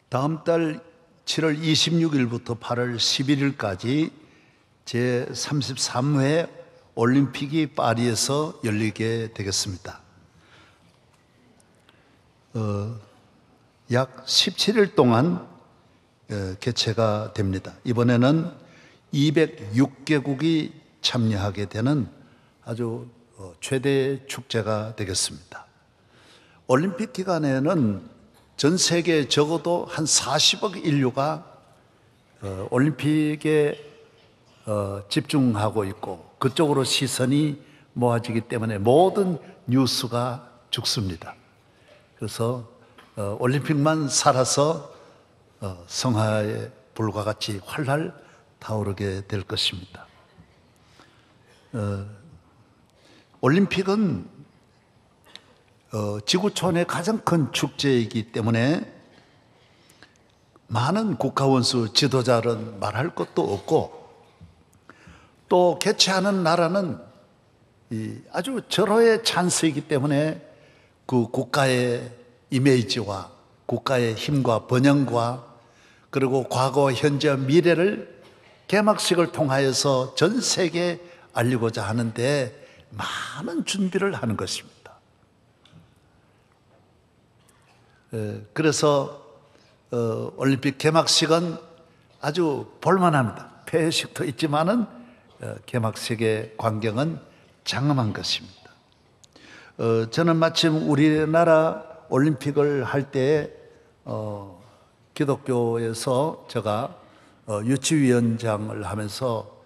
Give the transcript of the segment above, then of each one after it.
다음 달 7월 26일부터 8월 11일까지 제33회 올림픽이 파리에서 열리게 되겠습니다. 약 17일 동안 개최가 됩니다. 이번에는 206개국이 참여하게 되는 아주 최대 축제가 되겠습니다. 올림픽 기간에는 전 세계 적어도 한 40억 인류가 올림픽에 집중하고 있고 그쪽으로 시선이 모아지기 때문에 모든 뉴스가 죽습니다. 그래서 올림픽만 살아서 성화의 불과 같이 활활 타오르게 될 것입니다. 올림픽은 지구촌의 가장 큰 축제이기 때문에 많은 국가원수 지도자는 말할 것도 없고, 또 개최하는 나라는 아주 절호의 찬스이기 때문에 그 국가의 이미지와 국가의 힘과 번영과 그리고 과거, 현재, 미래를 개막식을 통하여서 전 세계에 알리고자 하는데 많은 준비를 하는 것입니다. 그래서 올림픽 개막식은 아주 볼만합니다. 폐회식도 있지만은 개막식의 광경은 장엄한 것입니다. 저는 마침 우리나라 올림픽을 할 때 기독교에서 제가 유치위원장을 하면서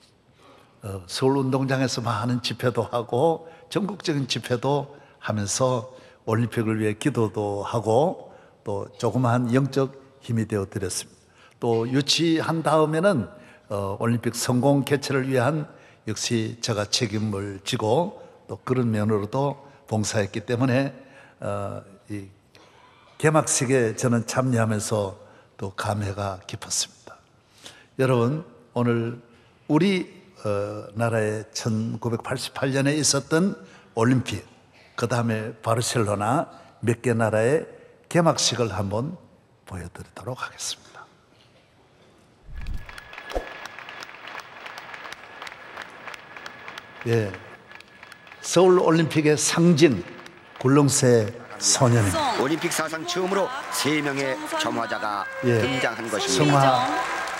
서울운동장에서 많은 집회도 하고 전국적인 집회도 하면서 올림픽을 위해 기도도 하고 또 조그마한 영적 힘이 되어 드렸습니다. 또 유치한 다음에는 올림픽 성공 개최를 위한 역시 제가 책임을 지고 또 그런 면으로도 봉사했기 때문에 이 개막식에 저는 참여하면서 또 감회가 깊었습니다. 여러분, 오늘 우리 나라의 1988년에 있었던 올림픽, 그 다음에 바르셀로나 몇 개 나라의 개막식을 한번 보여드리도록 하겠습니다. 서울 올림픽의 상징 굴렁쇠 소년입니다. 올림픽 사상 처음으로 3명의 점화자가 등장한 것입니다. 성화,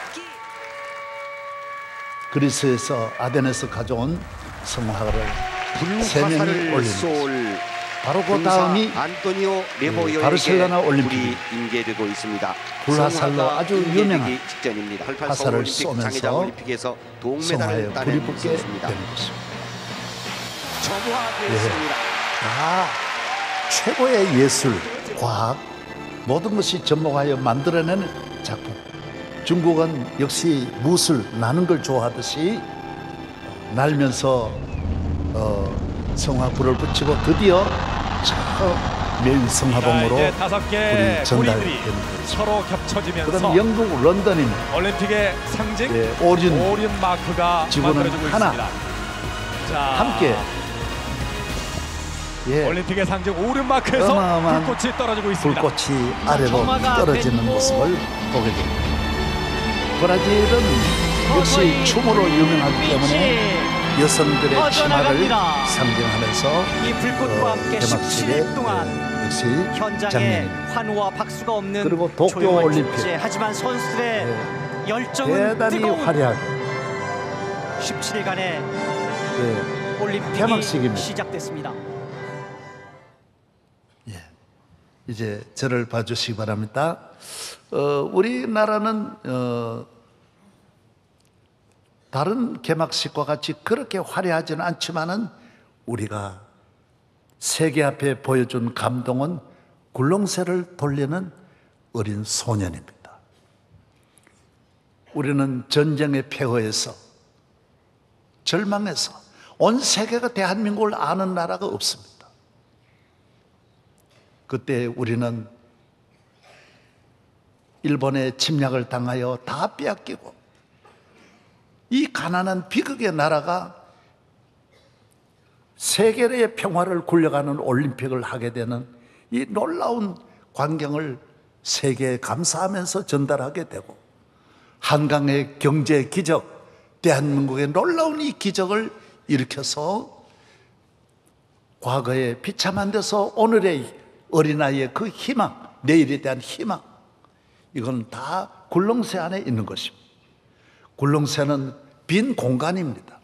그리스에서 아덴에서 가져온 성화를 3명이 올립니다. 바로 그 다음이 안토니오 레보요에게 바르셀로나 올림픽이 인계되고 있습니다. 불화살로 아주 유명한 직전입니다. 화살을 쏘면서 올림픽에서 성화에 동메달을 불이 따낸 붙게 선수입니다. 되는 것입니다. 점화되었습니다. 최고의 예술, 과학, 모든 것이 접목하여 만들어내는 작품. 중국은 역시 무술, 나는 걸 좋아하듯이 날면서 성화불을 붙이고 드디어 저 메인 성화봉으로 불이 전달되는 거죠. 서로 겹쳐지면서 그다음 영국 런던입니다. 올림픽의 상징 오륜 마크가 지구는 만들어지고 하나. 있습니다. 자, 함께 올림픽의 상징 오륜 마크에서 어마어마한 불꽃이 떨어지고 있습니다. 불꽃이 아래로 떨어지는 모습을 보게 됩니다. 브라질은 역시 춤으로 유명하기 때문에 여성들의 치마를 상징하면서 이 불꽃과 함께 개막식에 17일 동안 역시 현장에 장면입니다. 환호와 박수가 없는 그리고 도쿄 조용한 올림픽. 축제. 하지만 선수들의 열정은 대단히 뜨거운 화려하게 17일간의 올림픽이 개막식입니다. 시작됐습니다. 이제 저를 봐주시기 바랍니다. 우리나라는 다른 개막식과 같이 그렇게 화려하지는 않지만은 우리가 세계 앞에 보여준 감동은 굴렁쇠를 돌리는 어린 소년입니다. 우리는 전쟁의 폐허에서 절망해서 온 세계가 대한민국을 아는 나라가 없습니다. 그때 우리는 일본의 침략을 당하여 다 빼앗기고 이 가난한 비극의 나라가 세계의 평화를 굴려가는 올림픽을 하게 되는 이 놀라운 광경을 세계에 감사하면서 전달하게 되고, 한강의 경제 기적, 대한민국의 놀라운 이 기적을 일으켜서 과거에 비참한 데서 오늘의 어린아이의 그 희망, 내일에 대한 희망, 이건 다 굴렁쇠 안에 있는 것입니다. 굴렁쇠는 빈 공간입니다.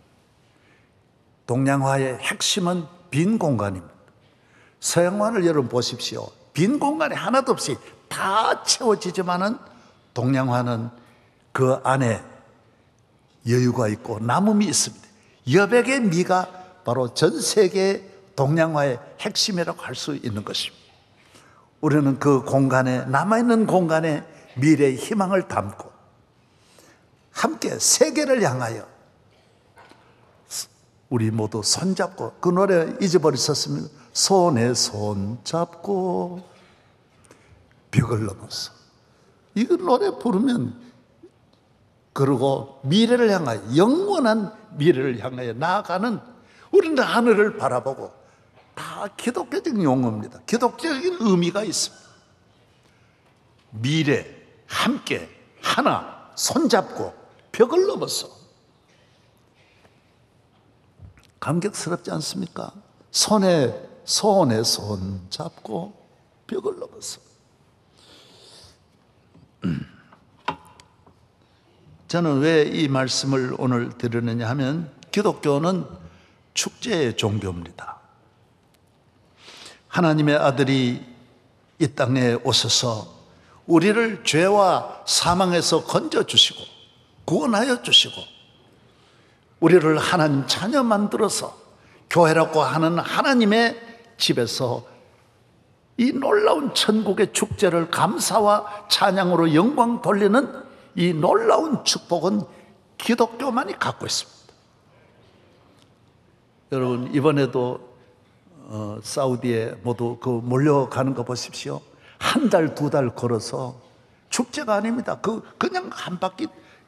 동양화의 핵심은 빈 공간입니다. 서양화를 여러분 보십시오. 빈 공간이 하나도 없이 다 채워지지만은 동양화는 그 안에 여유가 있고 남음이 있습니다. 여백의 미가 바로 전 세계 동양화의 핵심이라고 할 수 있는 것입니다. 우리는 그 공간에, 남아있는 공간에 미래의 희망을 담고 함께 세계를 향하여 우리 모두 손잡고, 그 노래 잊어버리셨습니다. 손에 손 잡고 벽을 넘어서, 이거 노래 부르면, 그리고 미래를 향하여, 영원한 미래를 향하여 나아가는, 우리는 하늘을 바라보고, 다 기독교적인 용어입니다. 기독교적인 의미가 있습니다. 미래, 함께, 하나, 손잡고 벽을 넘어서. 감격스럽지 않습니까? 손에 손 잡고 벽을 넘어서. 저는 왜 이 말씀을 오늘 드리느냐 하면, 기독교는 축제의 종교입니다. 하나님의 아들이 이 땅에 오셔서 우리를 죄와 사망에서 건져주시고 구원하여 주시고, 우리를 하나님 자녀 만들어서 교회라고 하는 하나님의 집에서 이 놀라운 천국의 축제를 감사와 찬양으로 영광 돌리는 이 놀라운 축복은 기독교만이 갖고 있습니다. 여러분, 이번에도 사우디에 모두 그 몰려가는 거 보십시오. 한 달, 두 달 걸어서, 축제가 아닙니다. 그냥 한 바퀴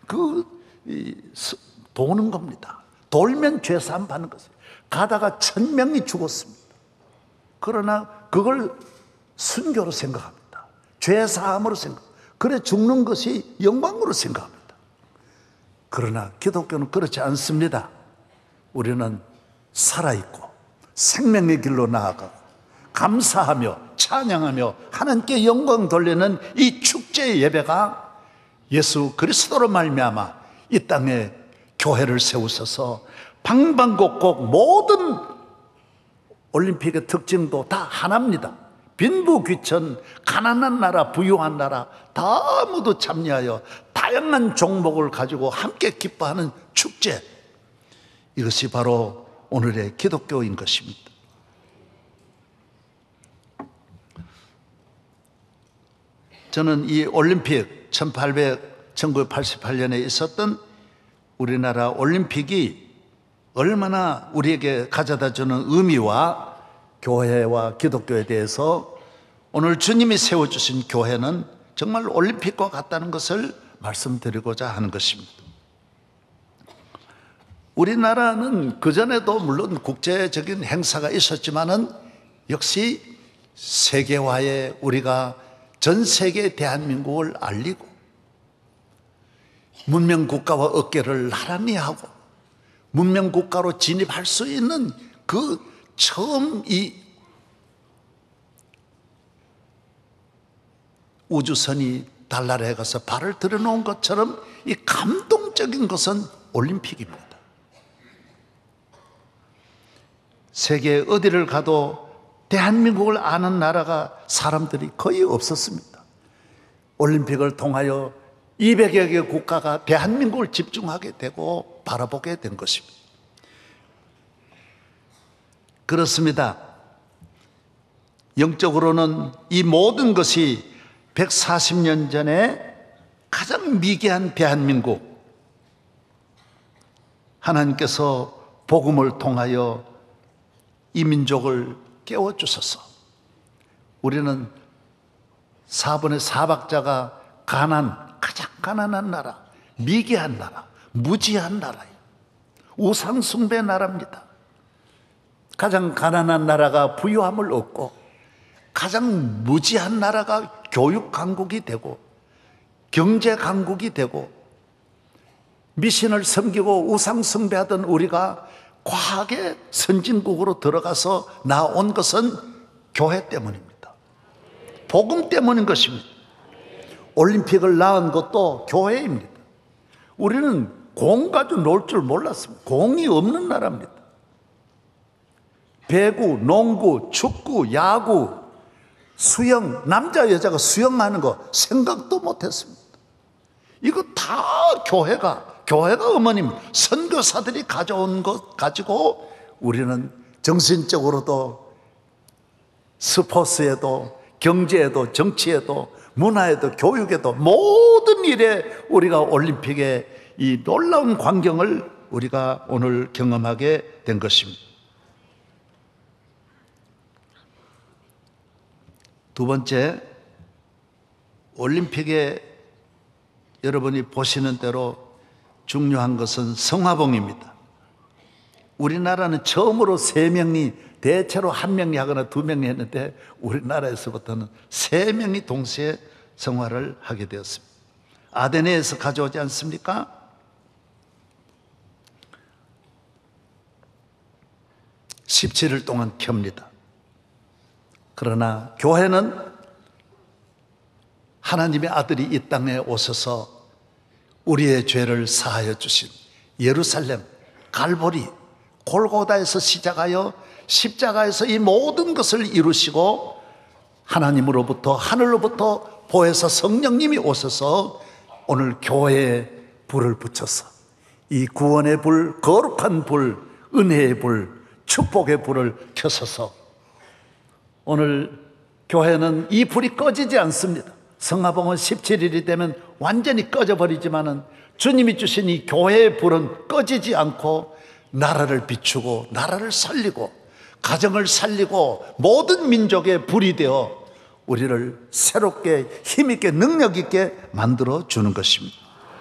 도는 겁니다. 돌면 죄사함 받는 것이에요. 가다가 1000명이 죽었습니다. 그러나 그걸 순교로 생각합니다. 죄사함으로 생각합니다. 그래 죽는 것이 영광으로 생각합니다. 그러나 기독교는 그렇지 않습니다. 우리는 살아있고 생명의 길로 나아가고 감사하며 찬양하며 하나님께 영광 돌리는 이 축제의 예배가 예수 그리스도로 말미암아 이 땅에 교회를 세우셔서 방방곡곡 모든 올림픽의 특징도 다 하나입니다. 빈부귀천, 가난한 나라, 부유한 나라 다 모두 참여하여 다양한 종목을 가지고 함께 기뻐하는 축제, 이것이 바로 오늘의 기독교인 것입니다. 저는 이 올림픽 1988년에 있었던 우리나라 올림픽이 얼마나 우리에게 가져다주는 의미와 교회와 기독교에 대해서 오늘 주님이 세워주신 교회는 정말 올림픽과 같다는 것을 말씀드리고자 하는 것입니다. 우리나라는 그전에도 물론 국제적인 행사가 있었지만은 역시 세계화에 우리가 전 세계 대한민국을 알리고 문명국가와 어깨를 나란히 하고 문명국가로 진입할 수 있는 그 처음 이 우주선이 달나라에 가서 발을 들여놓은 것처럼 이 감동적인 것은 올림픽입니다. 세계 어디를 가도 대한민국을 아는 나라가 사람들이 거의 없었습니다. 올림픽을 통하여 200여 개 국가가 대한민국을 집중하게 되고 바라보게 된 것입니다. 그렇습니다. 영적으로는 이 모든 것이 140년 전에 가장 미개한 대한민국, 하나님께서 복음을 통하여 이 민족을 깨워주셔서 우리는 4분의 4박자가 가장 가난한 나라, 미개한 나라, 무지한 나라예요. 우상숭배 나라입니다. 가장 가난한 나라가 부유함을 얻고 가장 무지한 나라가 교육 강국이 되고 경제 강국이 되고 미신을 섬기고 우상 숭배하던 우리가 과학의 선진국으로 들어가서 나온 것은 교회 때문입니다. 복음 때문인 것입니다. 올림픽을 낳은 것도 교회입니다. 우리는 공 가지고 놀 줄 몰랐습니다. 공이 없는 나라입니다. 배구, 농구, 축구, 야구, 수영, 남자 여자가 수영하는 거 생각도 못했습니다. 이거 다 교회가 어머님 선교사들이 가져온 것 가지고 우리는 정신적으로도 스포츠에도 경제에도 정치에도 문화에도 교육에도 모든 일에 우리가 올림픽의 이 놀라운 광경을 우리가 오늘 경험하게 된 것입니다. 두 번째, 올림픽에 여러분이 보시는 대로 중요한 것은 성화봉입니다. 우리나라는 처음으로 3명이 대체로 1명이 하거나 2명이 했는데 우리나라에서부터는 3명이 동시에 성화를 하게 되었습니다. 아테네에서 가져오지 않습니까? (17일) 동안 켭니다. 그러나 교회는 하나님의 아들이 이 땅에 오셔서 우리의 죄를 사하여 주신 예루살렘, 갈보리, 골고다에서 시작하여 십자가에서 이 모든 것을 이루시고 하나님으로부터 하늘로부터 보혜사 성령님이 오셔서 오늘 교회에 불을 붙여서 이 구원의 불, 거룩한 불, 은혜의 불, 축복의 불을 켜셔서 오늘 교회는 이 불이 꺼지지 않습니다. 성화봉은 17일이 되면 완전히 꺼져버리지만은 주님이 주신 이 교회의 불은 꺼지지 않고 나라를 비추고 나라를 살리고 가정을 살리고 모든 민족의 불이 되어 우리를 새롭게 힘있게 능력있게 만들어 주는 것입니다.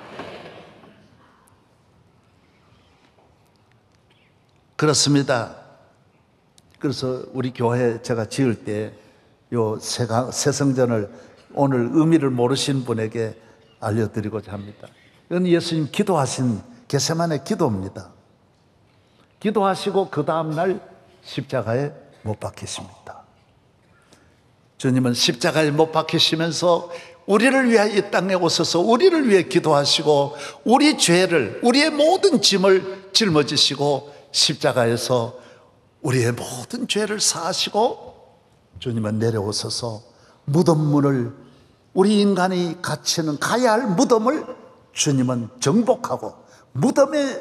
그렇습니다. 그래서 우리 교회 제가 지을 때 요 새성전을 오늘 의미를 모르신 분에게 알려드리고자 합니다. 이건 예수님 기도하신 겟세마네 기도입니다. 기도하시고 그 다음날 십자가에 못 박히십니다. 주님은 십자가에 못 박히시면서 우리를 위하여 이 땅에 오셔서 우리를 위해 기도하시고 우리 죄를, 우리의 모든 짐을 짊어지시고 십자가에서 우리의 모든 죄를 사하시고 주님은 내려오셔서 무덤문을, 우리 인간이 갇히는 가야 할 무덤을 주님은 정복하고 무덤에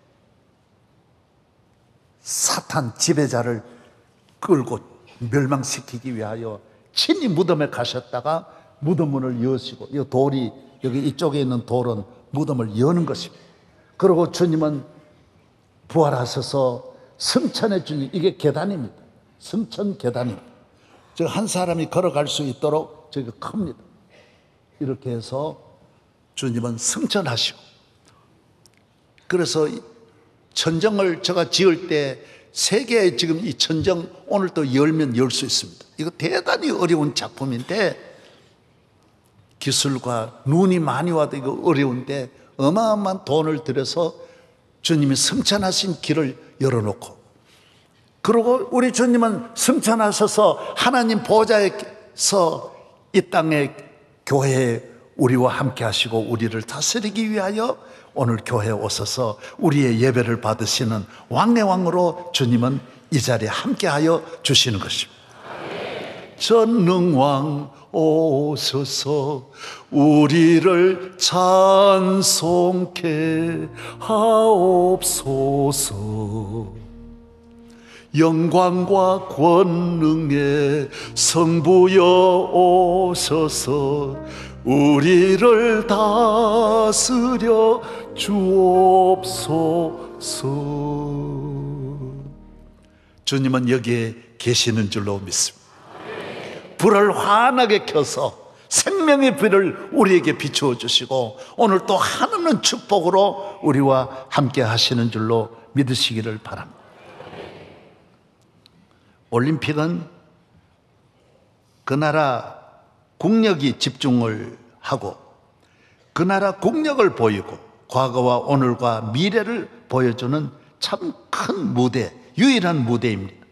사탄 지배자를 끌고 멸망시키기 위하여 친히 무덤에 가셨다가 무덤문을 여시고, 이 돌이 여기 이쪽에 있는 돌은 무덤을 여는 것입니다. 그리고 주님은 부활하셔서 승천해 주님, 이게 계단입니다. 승천 계단입니다. 즉 한 사람이 걸어갈 수 있도록 저기가 큽니다. 이렇게 해서 주님은 승천하시고, 그래서 천정을 제가 지을 때 세계에 지금 이 천정 오늘 또 열면 열 수 있습니다. 이거 대단히 어려운 작품인데 기술과 눈이 많이 와도 이거 어려운데 어마어마한 돈을 들여서 주님이 승천하신 길을 열어놓고, 그리고 우리 주님은 승천하셔서 하나님 보좌에서 이 땅에 교회에 우리와 함께 하시고 우리를 다스리기 위하여 오늘 교회에 오셔서 우리의 예배를 받으시는 왕래왕으로 주님은 이 자리에 함께하여 주시는 것입니다. 전능왕 오셔서 우리를 찬송케 하옵소서. 영광과 권능의 성부여 오셔서 우리를 다스려 주옵소서. 주님은 여기에 계시는 줄로 믿습니다. 불을 환하게 켜서 생명의 불을 우리에게 비추어 주시고 오늘 또 한없는 축복으로 우리와 함께 하시는 줄로 믿으시기를 바랍니다. 올림픽은 그 나라 국력이 집중을 하고 그 나라 국력을 보이고 과거와 오늘과 미래를 보여주는 참 큰 무대, 유일한 무대입니다.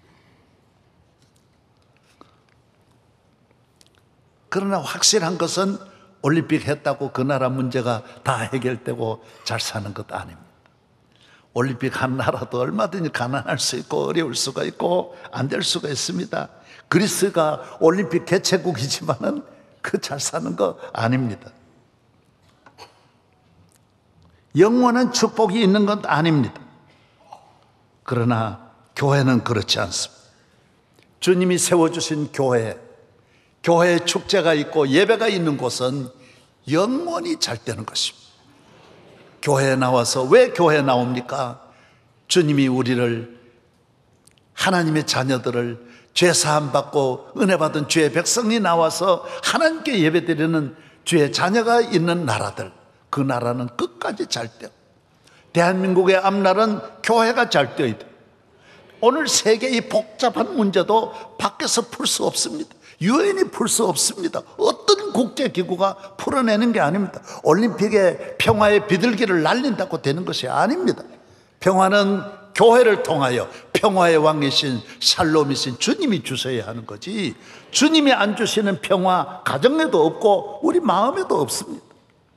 그러나 확실한 것은 올림픽 했다고 그 나라 문제가 다 해결되고 잘 사는 것 아닙니다. 올림픽 한 나라도 얼마든지 가난할 수 있고 어려울 수가 있고 안 될 수가 있습니다. 그리스가 올림픽 개최국이지만은 그 잘 사는 거 아닙니다. 영원한 축복이 있는 건 아닙니다. 그러나 교회는 그렇지 않습니다. 주님이 세워주신 교회의 축제가 있고 예배가 있는 곳은 영원히 잘 되는 것입니다. 교회에 나와서 왜 교회에 나옵니까? 주님이 우리를, 하나님의 자녀들을 죄 사함 받고 은혜 받은 주의 백성이 나와서 하나님께 예배드리는 주의 자녀가 있는 나라들, 그 나라는 끝까지 잘 돼요. 대한민국의 앞날은 교회가 잘 되어야 돼요. 오늘 세계의 복잡한 문제도 밖에서 풀 수 없습니다. 유엔이 풀 수 없습니다. 어떤 국제기구가 풀어내는 게 아닙니다. 올림픽에 평화의 비둘기를 날린다고 되는 것이 아닙니다. 평화는 교회를 통하여 평화의 왕이신 샬롬이신 주님이 주셔야 하는 거지, 주님이 안 주시는 평화 가정에도 없고 우리 마음에도 없습니다.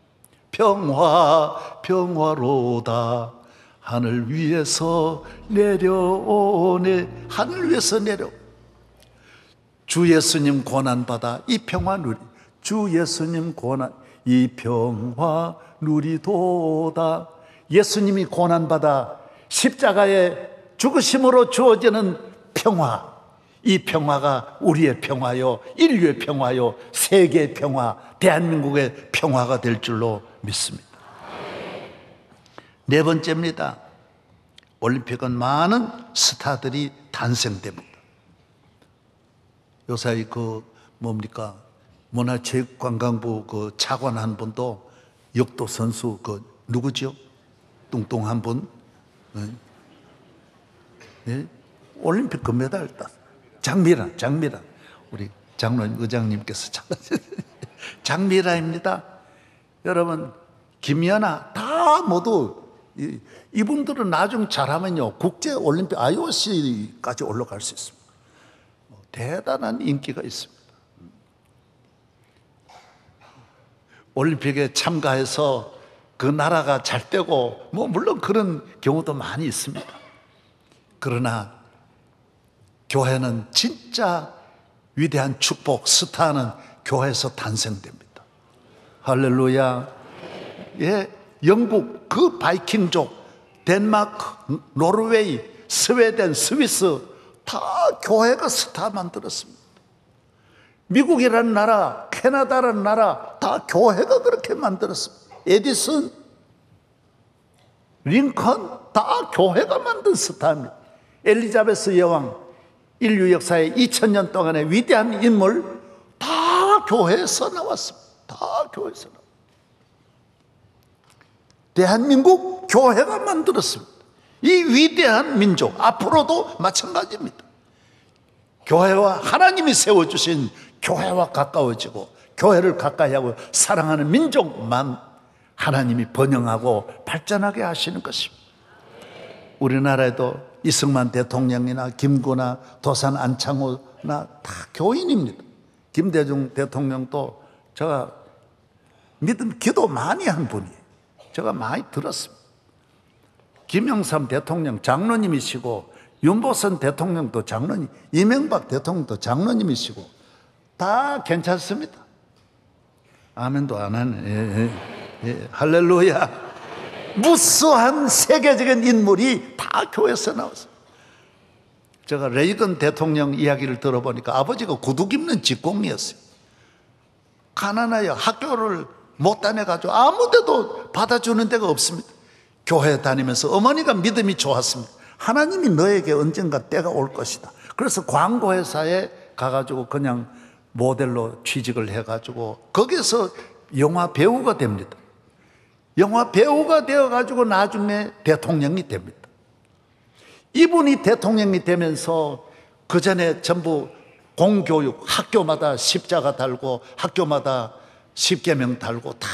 평화로다 하늘 위에서 내려오네. 하늘 위에서 내려. 주 예수님 고난받아 이 평화 누리. 주 예수님 고난 이 평화 누리도다. 예수님이 고난받아 십자가의 죽으심으로 주어지는 평화, 이 평화가 우리의 평화요, 인류의 평화요, 세계의 평화, 대한민국의 평화가 될 줄로 믿습니다. 네 번째입니다. 올림픽은 많은 스타들이 탄생됩니다. 요사이 문화체육관광부 차관 한 분도 역도 선수 누구죠? 뚱뚱한 분, 네? 올림픽 금메달 땄. 장미라 우리 장로님 의장님께서 장미라입니다. 여러분, 김연아 다 모두 이분들은 나중 잘하면요 국제 올림픽 IOC까지 올라갈 수 있습니다. 대단한 인기가 있습니다. 올림픽에 참가해서 그 나라가 잘 되고 물론 그런 경우도 많이 있습니다. 그러나 교회는 진짜 위대한 축복, 스타는 교회에서 탄생됩니다. 할렐루야. 예, 영국 그 바이킹족, 덴마크, 노르웨이, 스웨덴, 스위스 다 교회가 스타 만들었습니다. 미국이라는 나라, 캐나다라는 나라 다 교회가 그렇게 만들었습니다. 에디슨, 링컨 다 교회가 만든 스타입니다. 엘리자베스 여왕, 인류 역사의 2000년 동안의 위대한 인물 다 교회에서 나왔습니다. 다 교회에서 나왔습니다. 대한민국 교회가 만들었습니다. 이 위대한 민족 앞으로도 마찬가지입니다. 교회와 하나님이 세워주신 교회와 가까워지고 교회를 가까이 하고 사랑하는 민족만 하나님이 번영하고 발전하게 하시는 것입니다. 우리나라에도 이승만 대통령이나 김구나 도산 안창호나 다 교인입니다. 김대중 대통령도 제가 믿음 기도 많이 한 분이에요. 제가 많이 들었습니다. 김영삼 대통령 장로님이시고 윤보선 대통령도 장로님, 이명박 대통령도 장로님이시고 다 괜찮습니다. 아멘도 안 하네. 예, 할렐루야. 무수한 세계적인 인물이 다 교회에서 나왔어요. 제가 레이건 대통령 이야기를 들어보니까 아버지가 구두 입는 직공이었어요. 가난하여 학교를 못 다녀가지고 아무 데도 받아주는 데가 없습니다. 교회 다니면서 어머니가 믿음이 좋았습니다. 하나님이 너에게 언젠가 때가 올 것이다. 그래서 광고회사에 가가지고 그냥 모델로 취직을 해가지고 거기서 영화 배우가 됩니다. 영화 배우가 되어가지고 나중에 대통령이 됩니다. 이분이 대통령이 되면서 그 전에 전부 공교육, 학교마다 십자가 달고 학교마다 십계명 달고 다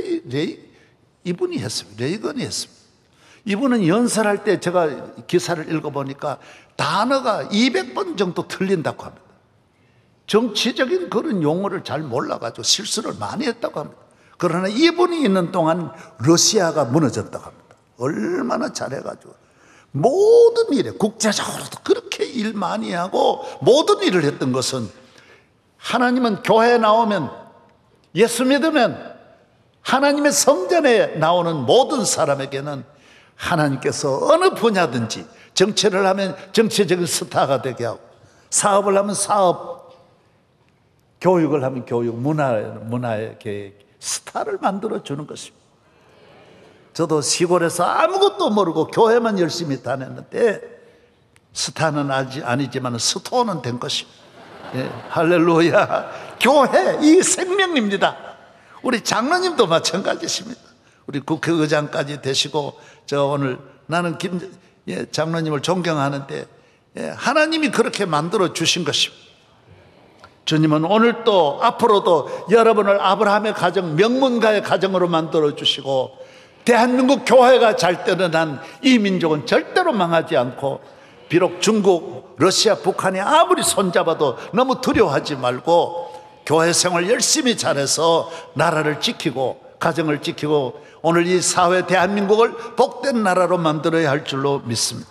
이분이 했습니다. 레이건이 했습니다. 이분은 연설할 때 제가 기사를 읽어보니까 단어가 200번 정도 틀린다고 합니다. 정치적인 그런 용어를 잘 몰라가지고 실수를 많이 했다고 합니다. 그러나 이분이 있는 동안 러시아가 무너졌다고 합니다. 얼마나 잘해가지고 모든 일에 국제적으로도 그렇게 일 많이 하고 모든 일을 했던 것은, 하나님은 교회에 나오면, 예수 믿으면 하나님의 성전에 나오는 모든 사람에게는 하나님께서 어느 분야든지, 정치를 하면 정치적인 스타가 되게 하고, 사업을 하면 사업, 교육을 하면 교육, 문화의 스타를 만들어 주는 것입니다. 저도 시골에서 아무것도 모르고 교회만 열심히 다녔는데 스타는 아니지만 스토어는 된 것입니다. 예, 할렐루야. 교회, 이 생명입니다. 우리 장로님도 마찬가지십니다. 우리 국회의장까지 되시고, 저 오늘 나는 장로님을 존경하는데, 하나님이 그렇게 만들어 주신 것입니다. 주님은 오늘도 앞으로도 여러분을 아브라함의 가정, 명문가의 가정으로 만들어 주시고, 대한민국 교회가 잘 때는 이 민족은 절대로 망하지 않고, 비록 중국, 러시아, 북한이 아무리 손잡아도 너무 두려워하지 말고 교회 생활 열심히 잘해서 나라를 지키고 가정을 지키고 오늘 이 사회 대한민국을 복된 나라로 만들어야 할 줄로 믿습니다.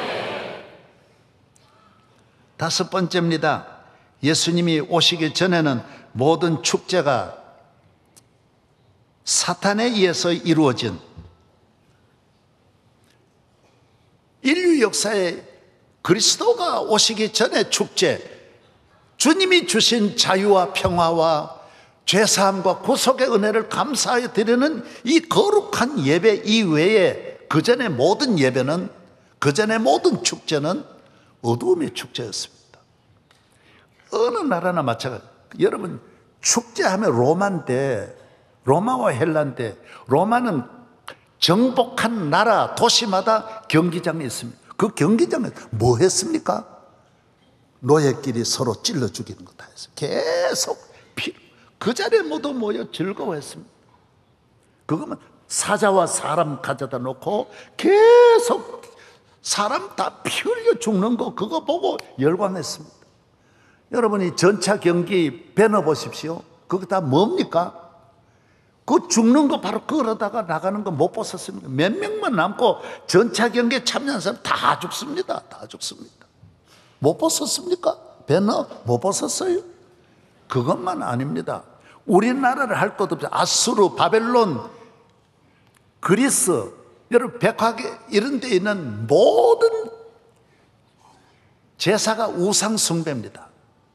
다섯 번째입니다. 예수님이 오시기 전에는 모든 축제가 사탄에 의해서 이루어진, 인류 역사에 그리스도가 오시기 전에 축제, 주님이 주신 자유와 평화와 죄사함과 구속의 은혜를 감사하여 드리는 이 거룩한 예배 이외에 그전의 모든 예배는, 그전의 모든 축제는 어두움의 축제였습니다. 어느 나라나 마찬가지. 여러분, 축제하면 로마인데, 로마와 헬라인데, 로마는 정복한 나라 도시마다 경기장이 있습니다. 그 경기장에 뭐 했습니까? 노예끼리 서로 찔러 죽이는 거 다 했어요. 계속 그 자리에 모두 모여 즐거워했습니다. 그거면 사자와 사람 가져다 놓고 계속 사람 다 피 흘려 죽는 거, 그거 보고 열광했습니다. 여러분이 전차 경기 배너 보십시오. 그거 다 뭡니까? 그 죽는 거 바로 걸어다가 나가는 거 못 보셨습니까? 몇 명만 남고 전차 경기에 참여한 사람 다 죽습니다. 다 죽습니다. 못 보셨습니까? 배너 못 보셨어요? 그것만 아닙니다. 우리나라를 할 것 없이 아수르, 바벨론, 그리스, 여러분 백화계 이런 데 있는 모든 제사가 우상 숭배입니다.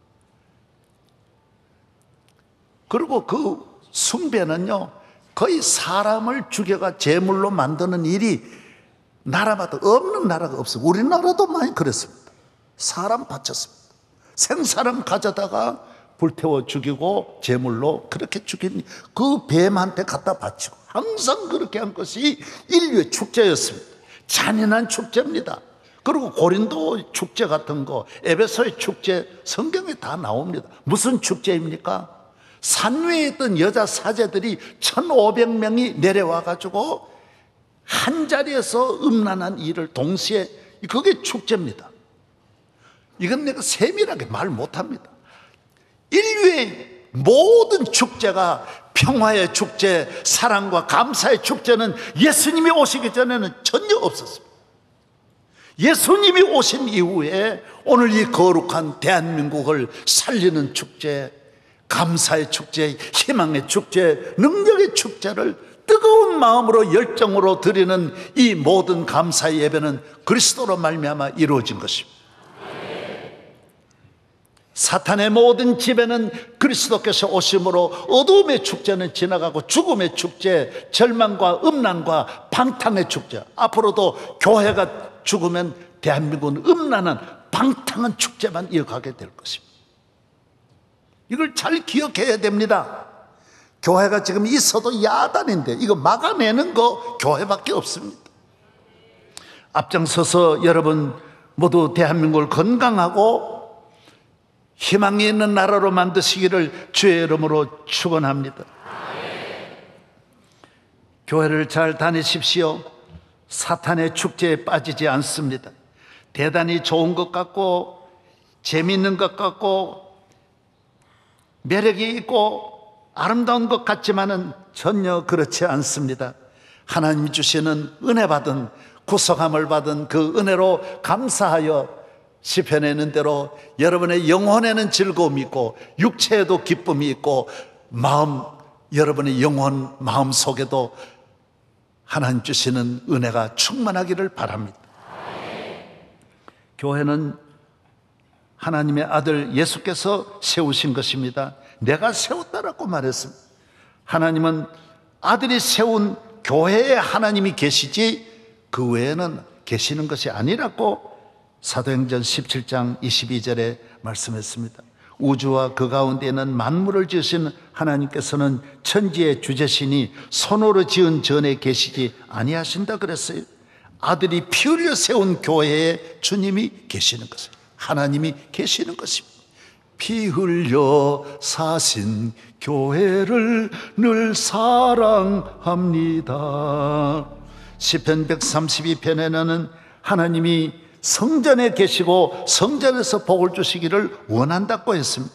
그리고 그 숭배는요, 거의 사람을 죽여가 제물로 만드는 일이 나라마다 없는 나라가 없어요. 우리나라도 많이 그랬습니다. 사람 바쳤습니다. 생사람 가져다가 불태워 죽이고 제물로 그렇게 죽인 그 뱀한테 갖다 바치고, 항상 그렇게 한 것이 인류의 축제였습니다. 잔인한 축제입니다. 그리고 고린도 축제 같은 거, 에베소의 축제, 성경에 다 나옵니다. 무슨 축제입니까? 산 위에 있던 여자 사제들이 1,500명이 내려와 가지고 한 자리에서 음란한 일을 동시에, 그게 축제입니다. 이건 내가 세밀하게 말 못합니다. 인류의 모든 축제가 평화의 축제, 사랑과 감사의 축제는 예수님이 오시기 전에는 전혀 없었습니다. 예수님이 오신 이후에 오늘 이 거룩한 대한민국을 살리는 축제, 감사의 축제, 희망의 축제, 능력의 축제를 뜨거운 마음으로 열정으로 드리는 이 모든 감사의 예배는 그리스도로 말미암아 이루어진 것입니다. 사탄의 모든 지배는 그리스도께서 오심으로 어두움의 축제는 지나가고 죽음의 축제, 절망과 음란과 방탕의 축제, 앞으로도 교회가 죽으면 대한민국은 음란한 방탕한 축제만 이어가게 될 것입니다. 이걸 잘 기억해야 됩니다. 교회가 지금 있어도 야단인데 이거 막아내는 거 교회밖에 없습니다. 앞장서서 여러분 모두 대한민국을 건강하고 희망이 있는 나라로 만드시기를 주의 이름으로 축원합니다. 교회를 잘 다니십시오. 사탄의 축제에 빠지지 않습니다. 대단히 좋은 것 같고 재미있는 것 같고 매력이 있고 아름다운 것 같지만은 전혀 그렇지 않습니다. 하나님이 주시는 은혜 받은 구속함을 받은 그 은혜로 감사하여 시편에 있는 대로 여러분의 영혼에는 즐거움이 있고 육체에도 기쁨이 있고 여러분의 영혼 마음 속에도 하나님 주시는 은혜가 충만하기를 바랍니다. 교회는 하나님의 아들 예수께서 세우신 것입니다. 내가 세웠다라고 말했습니다. 하나님은 아들이 세운 교회에 하나님이 계시지 그 외에는 계시는 것이 아니라고 사도행전 17장 22절에 말씀했습니다. 우주와 그 가운데 있는 만물을 지으신 하나님께서는 천지의 주제신이 손으로 지은 전에 계시지 아니하신다 그랬어요. 아들이 피 흘려 세운 교회에 주님이 계시는 것이에요. 하나님이 계시는 것입니다. 피 흘려 사신 교회를 늘 사랑합니다. 시편 132편에는 하나님이 성전에 계시고 성전에서 복을 주시기를 원한다고 했습니다.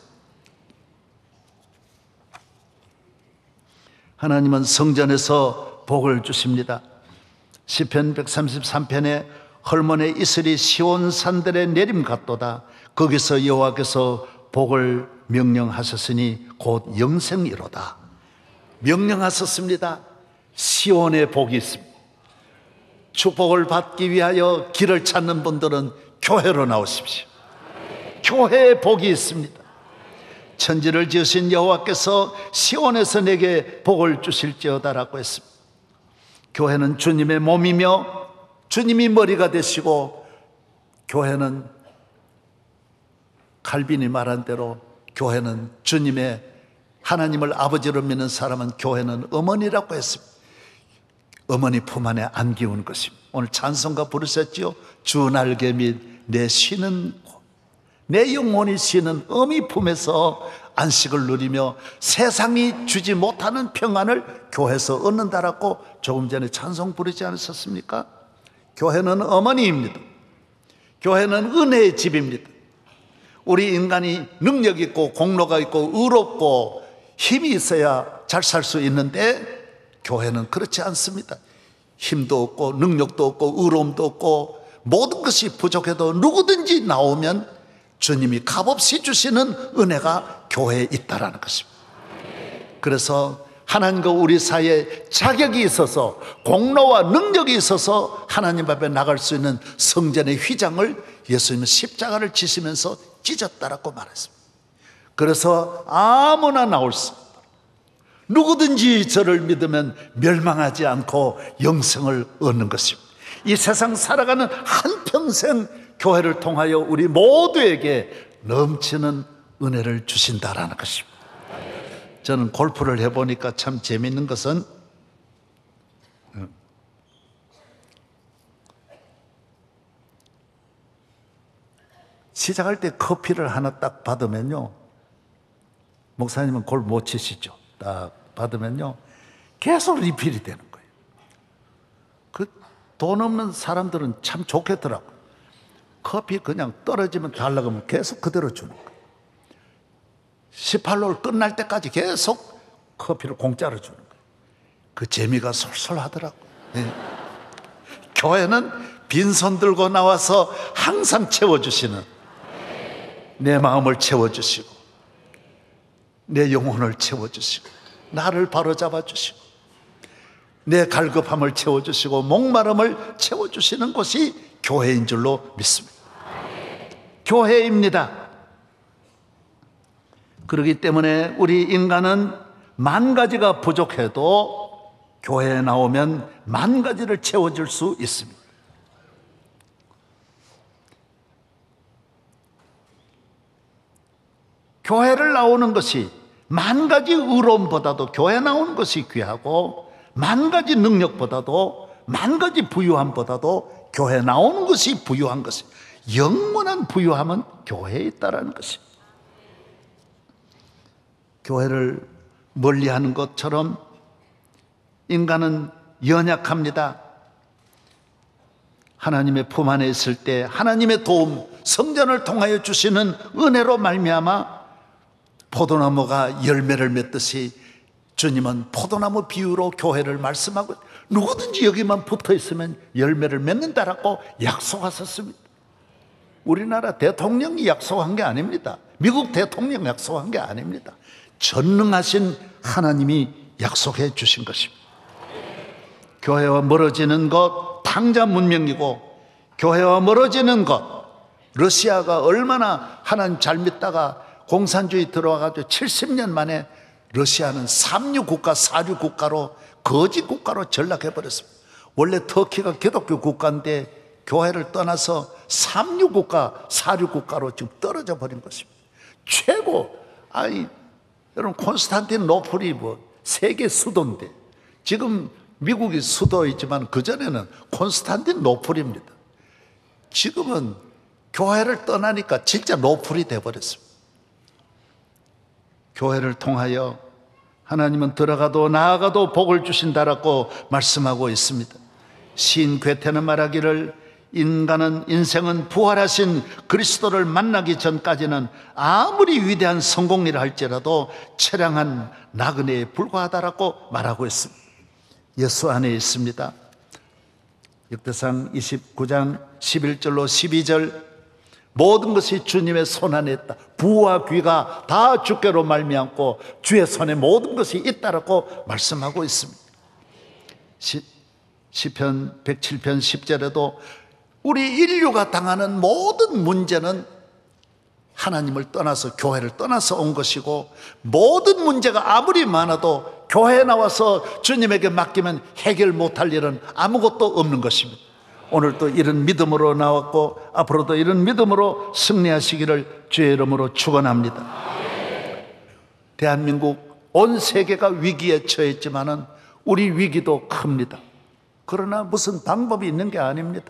하나님은 성전에서 복을 주십니다. 시편 133편에 헐몬의 이슬이 시온 산들에 내림 같도다. 거기서 여호와께서 복을 명령하셨으니 곧 영생이로다. 명령하셨습니다. 시온의 복이 있습니다. 축복을 받기 위하여 길을 찾는 분들은 교회로 나오십시오. 교회에 복이 있습니다. 천지를 지으신 여호와께서 시온에서 내게 복을 주실지어다라고 했습니다. 교회는 주님의 몸이며 주님이 머리가 되시고, 교회는 칼빈이 말한 대로 교회는 주님의, 하나님을 아버지로 믿는 사람은 교회는 어머니라고 했습니다. 어머니 품 안에 안기운 것입니다. 오늘 찬송가 부르셨지요? 주 날개 및 내 쉬는 내 영혼이 쉬는 어미 품에서 안식을 누리며 세상이 주지 못하는 평안을 교회에서 얻는다라고 조금 전에 찬송 부르지 않으셨습니까? 교회는 어머니입니다. 교회는 은혜의 집입니다. 우리 인간이 능력 있고 공로가 있고 의롭고 힘이 있어야 잘 살 수 있는데, 교회는 그렇지 않습니다. 힘도 없고 능력도 없고 의로움도 없고 모든 것이 부족해도 누구든지 나오면 주님이 값없이 주시는 은혜가 교회에 있다라는 것입니다. 그래서 하나님과 우리 사이에 자격이 있어서 공로와 능력이 있어서 하나님 앞에 나갈 수 있는 성전의 휘장을 예수님은 십자가를 지시면서 찢었다라고 말했습니다. 그래서 아무나 나올 수 있다. 누구든지 저를 믿으면 멸망하지 않고 영생을 얻는 것입니다. 이 세상 살아가는 한평생 교회를 통하여 우리 모두에게 넘치는 은혜를 주신다라는 것입니다. 저는 골프를 해보니까 참 재미있는 것은 시작할 때 커피를 하나 딱 받으면요, 목사님은 골프 못 치시죠? 딱 받으면요 계속 리필이 되는 거예요. 그 돈 없는 사람들은 참 좋겠더라고. 커피 그냥 떨어지면 달라고 하면 계속 그대로 주는 거예요. 18홀 끝날 때까지 계속 커피를 공짜로 주는 거예요. 그 재미가 솔솔하더라고. 네. 교회는 빈손 들고 나와서 항상 채워주시는, 내 마음을 채워주시고 내 영혼을 채워주시고 나를 바로잡아 주시고 내 갈급함을 채워주시고 목마름을 채워주시는 곳이 교회인 줄로 믿습니다. 교회입니다. 그렇기 때문에 우리 인간은 만 가지가 부족해도 교회에 나오면 만 가지를 채워줄 수 있습니다. 교회를 나오는 것이 만 가지 의로움보다도 교회 나오는 것이 귀하고, 만 가지 능력보다도, 만 가지 부유함보다도 교회 나오는 것이 부유한 것이, 영원한 부유함은 교회에 있다라는 것입니다. 교회를 멀리하는 것처럼 인간은 연약합니다. 하나님의 품 안에 있을 때 하나님의 도움, 성전을 통하여 주시는 은혜로 말미암아 포도나무가 열매를 맺듯이 주님은 포도나무 비유로 교회를 말씀하고 누구든지 여기만 붙어 있으면 열매를 맺는다라고 약속하셨습니다. 우리나라 대통령이 약속한 게 아닙니다. 미국 대통령 약속한 게 아닙니다. 전능하신 하나님이 약속해 주신 것입니다. 교회와 멀어지는 것 당자 문명이고, 교회와 멀어지는 것, 러시아가 얼마나 하나님 잘 믿다가 공산주의 들어와가지고 70년 만에 러시아는 삼류 국가, 사류 국가로, 거지 국가로 전락해 버렸습니다. 원래 터키가 기독교 국가인데 교회를 떠나서 삼류 국가, 사류 국가로 지금 떨어져 버린 것입니다. 최고, 여러분 콘스탄티노플이 세계 수도인데, 지금 미국이 수도이지만 그전에는 콘스탄티노플입니다. 지금은 교회를 떠나니까 진짜 노플이 되어버렸습니다. 교회를 통하여 하나님은 들어가도 나아가도 복을 주신다라고 말씀하고 있습니다. 시인 괴테는 말하기를 인생은 부활하신 그리스도를 만나기 전까지는 아무리 위대한 성공이라 할지라도 처량한 나그네에 불과하다라고 말하고 있습니다. 예수 안에 있습니다. 역대상 29장 11절로 12절, 모든 것이 주님의 손 안에 있다. 부와 귀가 다 주께로 말미암고 주의 손에 모든 것이 있다라고 말씀하고 있습니다. 시편 107편 10절에도 우리 인류가 당하는 모든 문제는 하나님을 떠나서, 교회를 떠나서 온 것이고, 모든 문제가 아무리 많아도 교회에 나와서 주님에게 맡기면 해결 못할 일은 아무것도 없는 것입니다. 오늘도 이런 믿음으로 나왔고 앞으로도 이런 믿음으로 승리하시기를 주의 이름으로 축원합니다. 대한민국 온 세계가 위기에 처했지만은 우리 위기도 큽니다. 그러나 무슨 방법이 있는 게 아닙니다.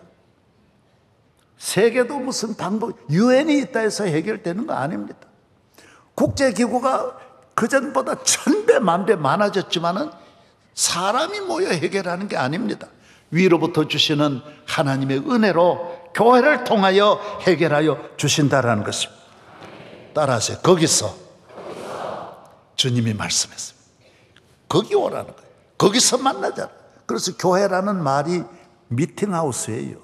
세계도 무슨 방법, 유엔이 있다 해서 해결되는 거 아닙니다. 국제기구가 그전보다 1000배 만배 많아졌지만은 사람이 모여 해결하는 게 아닙니다. 위로부터 주시는 하나님의 은혜로 교회를 통하여 해결하여 주신다라는 것입니다. 따라하세요. 거기서 주님이 말씀했습니다. 거기 오라는 거예요. 거기서 만나자. 그래서 교회라는 말이 미팅하우스예요.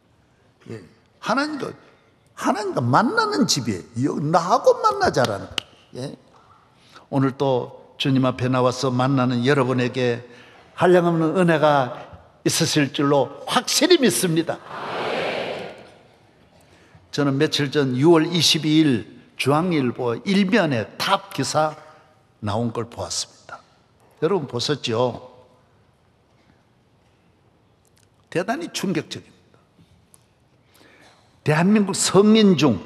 하나님과 만나는 집이에요. 나하고 만나자라는 거예요. 오늘 또 주님 앞에 나와서 만나는 여러분에게 한량없는 은혜가 있으실 줄로 확실히 믿습니다. 저는 며칠 전 6월 22일 중앙일보 일면에 탑 기사 나온 걸 보았습니다. 여러분 보셨죠? 대단히 충격적입니다. 대한민국 성인 중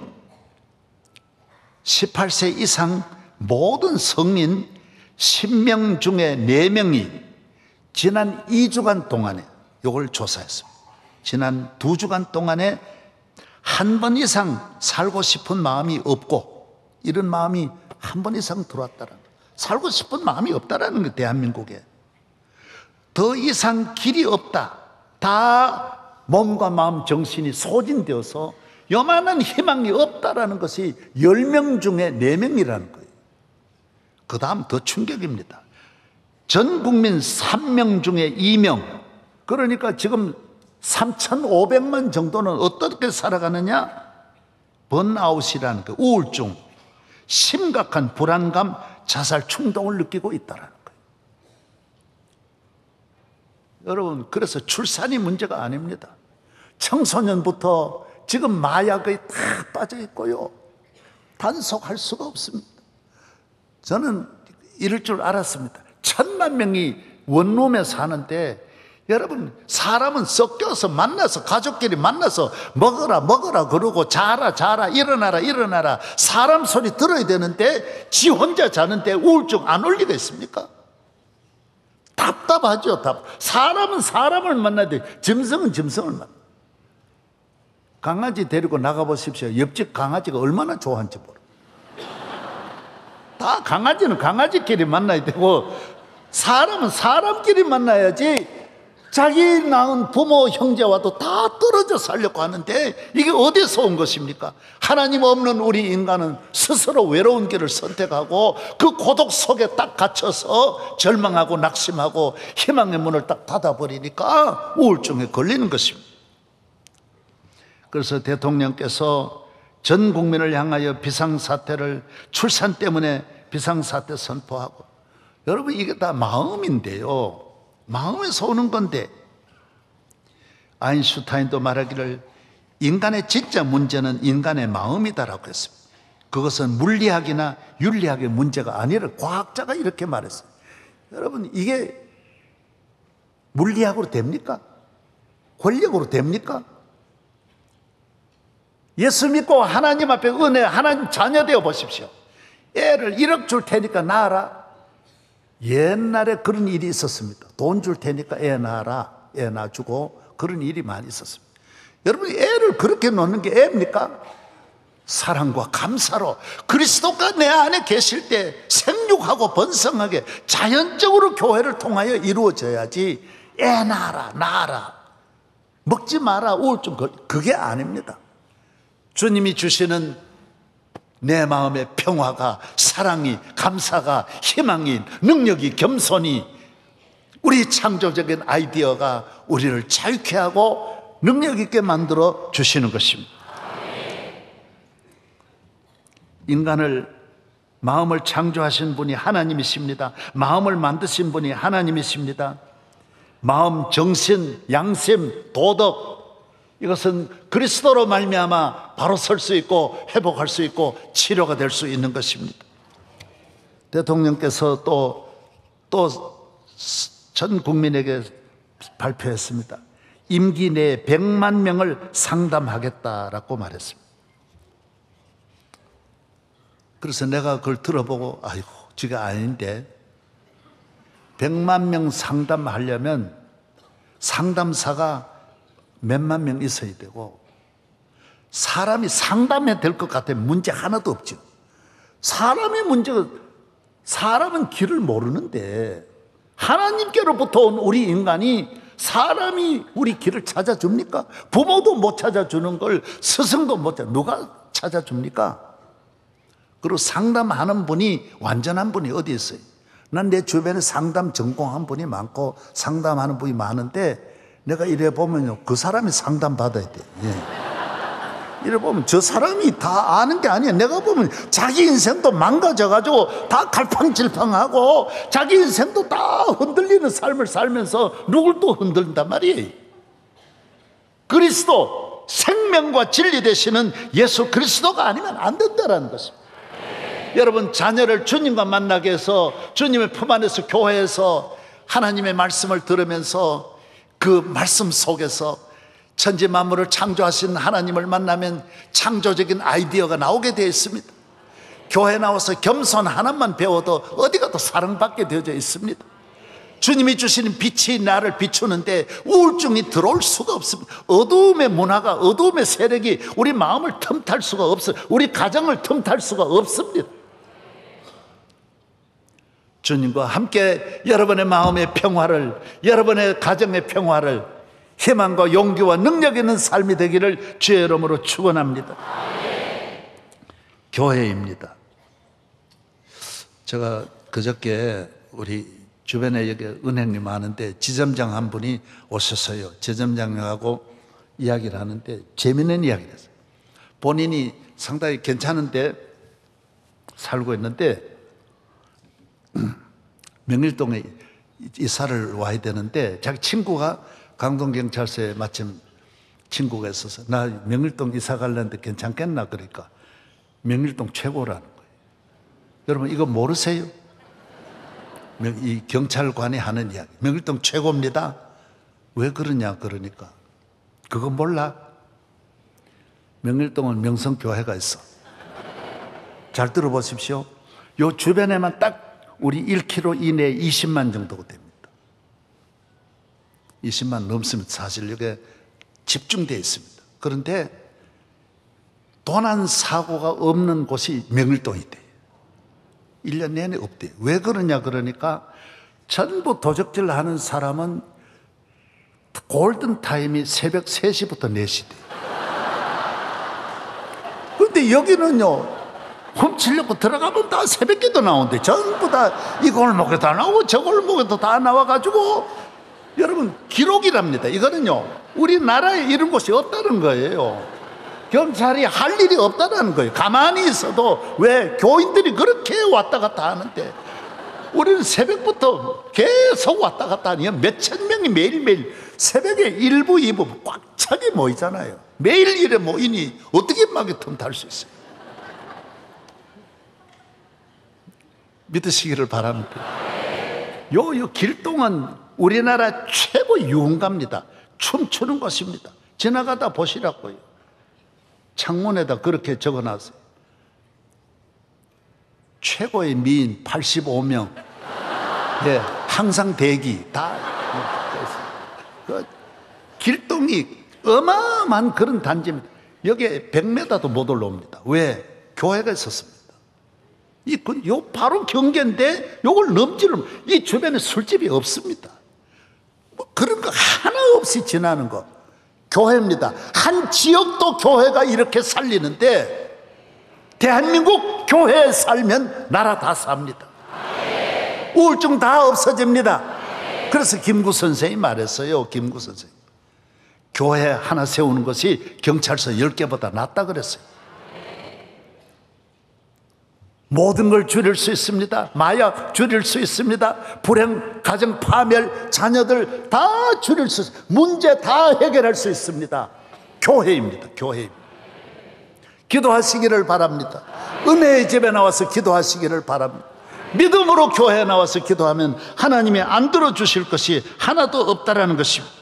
18세 이상 모든 성인 10명 중에 4명이 지난 2주간 동안에 이걸 조사했습니다. 지난 2주간 동안에 한 번 이상 살고 싶은 마음이 없고, 이런 마음이 한 번 이상 들어왔다는 거예요. 살고 싶은 마음이 없다라는 거예요. 대한민국에 더 이상 길이 없다. 다 몸과 마음 정신이 소진되어서 요만한 희망이 없다라는 것이 10명 중에 4명이라는 거예요. 그 다음 더 충격입니다. 전 국민 3명 중에 2명, 그러니까 지금 3,500만 정도는 어떻게 살아가느냐? 번아웃이라는 거, 우울증, 심각한 불안감, 자살 충동을 느끼고 있다는 거예요. 여러분, 그래서 출산이 문제가 아닙니다. 청소년부터 지금 마약에 다 빠져 있고요. 단속할 수가 없습니다. 저는 이럴 줄 알았습니다. 1000만 명이 원룸에 사는데, 여러분, 사람은 섞여서 만나서, 가족끼리 만나서 먹어라 그러고 자라 일어나라 사람 소리 들어야 되는데 지 혼자 자는데 우울증 안 올 리가 있습니까? 답답하죠. 사람은 사람을 만나야 돼. 짐승은 짐승을 만나. 강아지 데리고 나가보십시오. 옆집 강아지가 얼마나 좋아하는지 모르. 다 강아지는 강아지끼리 만나야 되고 사람은 사람끼리 만나야지. 자기 낳은 부모 형제와도 다 떨어져 살려고 하는데 이게 어디서 온 것입니까? 하나님 없는 우리 인간은 스스로 외로운 길을 선택하고 그 고독 속에 딱 갇혀서 절망하고 낙심하고 희망의 문을 딱 닫아버리니까 우울증에 걸리는 것입니다. 그래서 대통령께서 전 국민을 향하여 비상사태를, 출산 때문에 비상사태 선포하고, 여러분 이게 다 마음인데요, 마음에서 오는 건데, 아인슈타인도 말하기를 인간의 진짜 문제는 인간의 마음이다라고 했습니다. 그것은 물리학이나 윤리학의 문제가 아니라 과학자가 이렇게 말했어요. 여러분 이게 물리학으로 됩니까? 권력으로 됩니까? 예수 믿고 하나님 앞에 은혜, 하나님 자녀 되어 보십시오. 애를 1억 줄 테니까 낳아라. 옛날에 그런 일이 있었습니다. 돈 줄 테니까 애 낳아라. 애 낳아주고 그런 일이 많이 있었습니다. 여러분 애를 그렇게 놓는 게 애입니까? 사랑과 감사로 그리스도가 내 안에 계실 때 생육하고 번성하게 자연적으로 교회를 통하여 이루어져야지, 애 낳아라, 낳아라, 먹지 마라, 우울증, 그게 아닙니다. 주님이 주시는 내 마음의 평화가, 사랑이, 감사가, 희망이, 능력이, 겸손이, 우리 창조적인 아이디어가 우리를 자유케 하고 능력 있게 만들어 주시는 것입니다. 인간을, 마음을 창조하신 분이 하나님이십니다. 마음을 만드신 분이 하나님이십니다. 마음, 정신, 양심, 도덕, 이것은 그리스도로 말미암아 바로 설 수 있고 회복할 수 있고 치료가 될 수 있는 것입니다. 대통령께서 또 전 국민에게 발표했습니다. 임기 내에 100만 명을 상담하겠다라고 말했습니다. 그래서 내가 그걸 들어보고 아이고 지가 아닌데, 100만 명 상담하려면 상담사가 몇만 명 있어야 되고, 사람이 상담해야 될 것 같으면 문제 하나도 없죠. 사람의 문제가, 사람은 길을 모르는데 하나님께로부터 온 우리 인간이, 사람이 우리 길을 찾아줍니까? 부모도 못 찾아주는 걸 스승도 못 찾아, 누가 찾아줍니까? 그리고 상담하는 분이 완전한 분이 어디 있어요? 난 내 주변에 상담 전공한 분이 많고 상담하는 분이 많은데, 내가 이래 보면요, 그 사람이 상담 받아야 돼. 이래 보면 저 사람이 다 아는 게 아니야. 내가 보면 자기 인생도 망가져가지고 다 갈팡질팡하고 자기 인생도 다 흔들리는 삶을 살면서 누굴 또 흔들린단 말이에요. 그리스도, 생명과 진리 되시는 예수 그리스도가 아니면 안 된다는 것입니다. 여러분, 자녀를 주님과 만나게 해서 주님의 품 안에서, 교회에서 하나님의 말씀을 들으면서 그 말씀 속에서 천지 만물을 창조하신 하나님을 만나면 창조적인 아이디어가 나오게 되어 있습니다. 교회 나와서 겸손 하나만 배워도 어디 가도 사랑받게 되어져 있습니다. 주님이 주시는 빛이 나를 비추는데 우울증이 들어올 수가 없습니다. 어두움의 문화가, 어두움의 세력이 우리 마음을 틈탈 수가 없어요. 우리 가정을 틈탈 수가 없습니다. 주님과 함께 여러분의 마음의 평화를, 여러분의 가정의 평화를, 희망과 용기와 능력 있는 삶이 되기를 주의 이름으로 축원합니다. 교회입니다. 제가 그저께 우리 주변에 여기 은행이 많은데 지점장 한 분이 오셨어요. 지점장하고 이야기를 하는데 재미있는 이야기를 했어요. 본인이 상당히 괜찮은데 살고 있는데 명일동에 이사를 와야 되는데, 자기 친구가 강동경찰서에 마침 친구가 있어서 나 명일동 이사 가려는데 괜찮겠나, 그러니까 명일동 최고라는 거예요. 여러분 이거 모르세요? 이 경찰관이 하는 이야기, 명일동 최고입니다. 왜 그러냐 그러니까, 그거 몰라? 명일동은 명성교회가 있어. 잘 들어보십시오. 요 주변에만 딱 우리 1km 이내에 20만 정도가 됩니다. 20만 넘습니다. 사실 이게 집중되어 있습니다. 그런데 도난 사고가 없는 곳이 명일동이 돼요. 1년 내내 없대요. 왜 그러냐 그러니까 전부 도적질 하는 사람은 골든타임이 새벽 3시부터 4시대요. 근데 여기는요, 훔치려고 들어가면 다 새벽에도 나오는데 전부 다 이 골목에 다 나오고 저 골목에도 다 나와가지고, 여러분 기록이랍니다. 이거는요, 우리나라에 이런 곳이 없다는 거예요. 경찰이 할 일이 없다는 거예요. 가만히 있어도 왜 교인들이 그렇게 왔다 갔다 하는데 우리는 새벽부터 계속 왔다 갔다 하니 몇천 명이 매일매일 새벽에 1부, 2부 꽉 차게 모이잖아요. 매일 이래 모이니 어떻게 막이 틈탈 수 있어요? 믿으시기를 바랍니다. 요 길동은 우리나라 최고 유흥가입니다. 춤추는 곳입니다. 지나가다 보시라고요. 창문에다 그렇게 적어놨어요. 최고의 미인 85명. 예, 항상 대기. 다. 그 길동이 어마어마한 그런 단지입니다. 여기에 100m도 못 올라옵니다. 왜? 교회가 있었습니다. 요 바로 경계인데 요걸 넘지를, 이 주변에 술집이 없습니다. 뭐 그런 거 하나 없이 지나는 거. 교회입니다. 한 지역도 교회가 이렇게 살리는데 대한민국 교회에 살면 나라 다 삽니다. 우울증 다 없어집니다. 그래서 김구 선생이 말했어요. 김구 선생, 교회 하나 세우는 것이 경찰서 10개보다 낫다 그랬어요. 모든 걸 줄일 수 있습니다. 마약 줄일 수 있습니다. 불행, 가정 파멸, 자녀들 다 줄일 수 있습니다. 문제 다 해결할 수 있습니다. 교회입니다. 교회입니다. 기도하시기를 바랍니다. 은혜의 집에 나와서 기도하시기를 바랍니다. 믿음으로 교회에 나와서 기도하면 하나님이 안 들어주실 것이 하나도 없다라는 것입니다.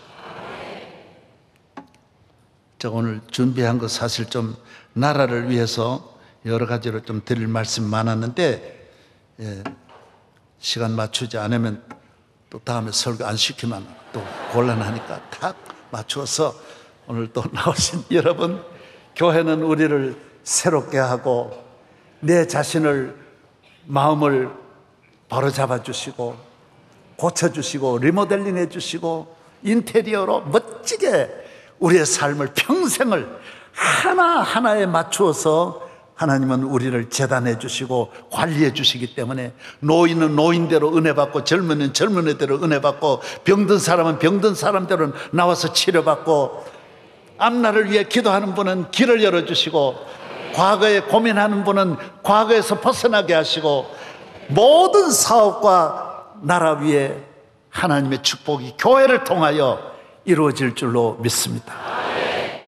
자, 오늘 준비한 거 사실 좀 나라를 위해서 여러 가지로 좀 드릴 말씀 많았는데, 예, 시간 맞추지 않으면 또 다음에 설교 안 시키면 또 곤란하니까 다 맞추어서 오늘 또 나오신 여러분, 교회는 우리를 새롭게 하고 내 자신을, 마음을 바로잡아 주시고 고쳐주시고 리모델링 해주시고 인테리어로 멋지게 우리의 삶을, 평생을 하나하나에 맞추어서 하나님은 우리를 재단해 주시고 관리해 주시기 때문에 노인은 노인대로 은혜 받고 젊은이는 젊은이대로 은혜 받고 병든 사람은 병든 사람대로 나와서 치료받고 앞날을 위해 기도하는 분은 길을 열어주시고 과거에 고민하는 분은 과거에서 벗어나게 하시고 모든 사업과 나라 위에 하나님의 축복이 교회를 통하여 이루어질 줄로 믿습니다.